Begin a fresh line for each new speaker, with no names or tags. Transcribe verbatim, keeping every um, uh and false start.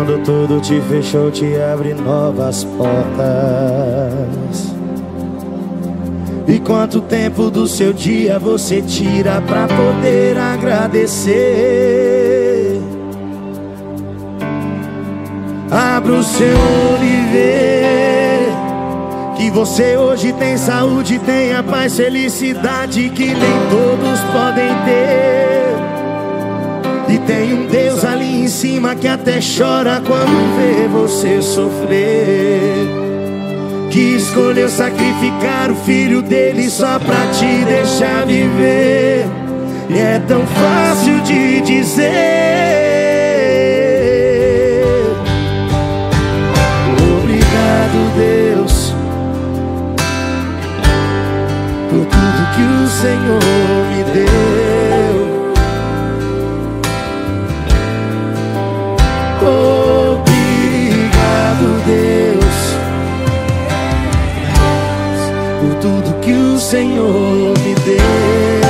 quando tudo te fechou, te abre novas portas. E quanto tempo do seu dia você tira pra poder agradecer? Abra o seu olho e vê que você hoje tem saúde, tem a paz, felicidade que nem todos podem ter. E tem um Deus ali em cima que até chora quando vê você sofrer, que escolheu sacrificar o filho dele só pra te deixar viver. E é tão fácil de dizer obrigado, Deus, por tudo que o Senhor me deu. Obrigado, Deus, por tudo que o Senhor me deu.